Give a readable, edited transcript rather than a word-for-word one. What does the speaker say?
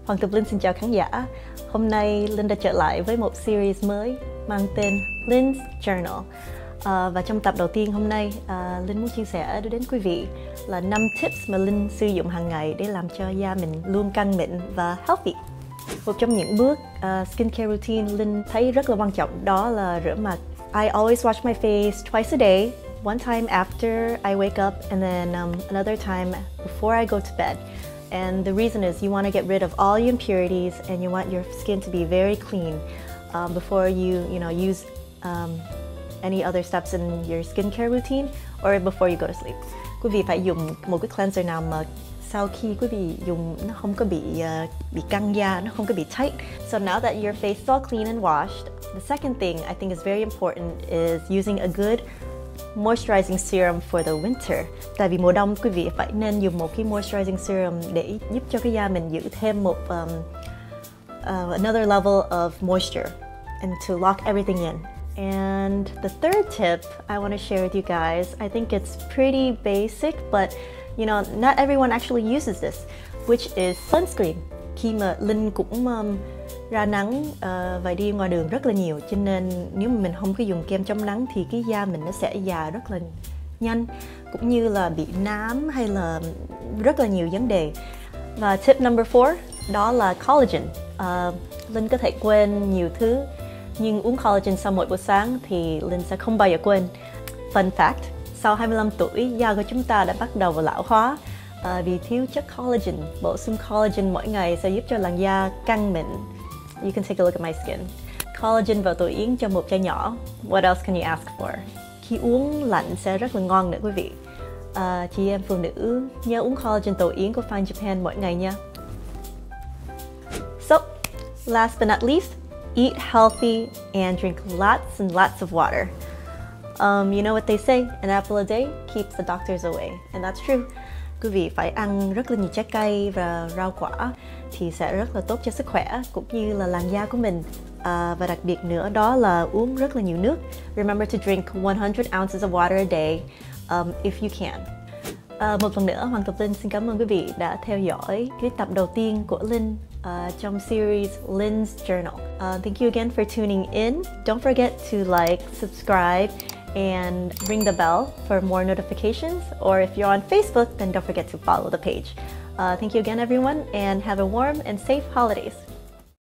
Hoàng Tục Linh xin chào khán giả. Hôm nay Linh đã trở lại với một series mới mang tên Lynn's Journal. Và trong tập đầu tiên hôm nay, Linh muốn chia sẻ đến quý vị là 5 tips mà Linh sử dụng hàng ngày để làm cho da mình luôn căng mịn và healthy. Một trong những bước skincare routine Linh thấy rất là quan trọng đó là rửa mặt. I always wash my face twice a day. One time after I wake up and then another time before I go to bed. And the reason is you want to get rid of all your impurities and you want your skin to be very clean before you use any other steps in your skincare routine or before you go to sleep. Quý vị phải dùng một cái cleanser nào mà sau khi quý vị dùng nó không có bị căng da, nó không có bị tight. So now that your face is all clean and washed, the second thing I think is very important is using a good moisturizing serum for the winter. Tại vì mùa đông quý vị phải nên dùng một cái moisturizing serum để giúp cho cái da mình giữ thêm một another level of moisture and to lock everything in. And the third tip I want to share with you guys, I think it's pretty basic, but not everyone actually uses this, which is sunscreen. Khi mà Linh cũng ra nắng và đi ngoài đường rất là nhiều, cho nên nếu mà mình không có dùng kem chống nắng thì cái da mình nó sẽ già rất là nhanh, cũng như là bị nám hay là rất là nhiều vấn đề. Và tip number 4 đó là collagen. Linh có thể quên nhiều thứ, nhưng uống collagen sau mỗi buổi sáng thì Linh sẽ không bao giờ quên. Fun fact, sau 25 tuổi, da của chúng ta đã bắt đầu vào lão hóa vì thiếu chất collagen. Bổ sung collagen mỗi ngày sẽ giúp cho làn da căng mịn. You can take a look at my skin. Collagen vào tổ yến cho một chai nhỏ. What else can you ask for? Khi uống lạnh sẽ rất là ngon nữa quý vị. Chị em phụ nữ nhớ uống collagen tổ yến của Fine Japan mỗi ngày nha. So, last but not least, eat healthy and drink lots and lots of water. You know what they say, an apple a day keeps the doctors away, and that's true. Quý vị phải ăn rất là nhiều trái cây và rau quả thì sẽ rất là tốt cho sức khỏe cũng như là làn da của mình. Và đặc biệt nữa đó là uống rất là nhiều nước. Remember to drink 100 ounces of water a day if you can. Một lần nữa, Hoàng Tục Linh xin cảm ơn quý vị đã theo dõi cái tập đầu tiên của Linh trong series Lynn's Journal. Thank you again for tuning in. Don't forget to like, subscribe, and ring the bell for more notifications. Or if you're on Facebook, then don't forget to follow the page. Thank you again, everyone, and have a warm and safe holidays.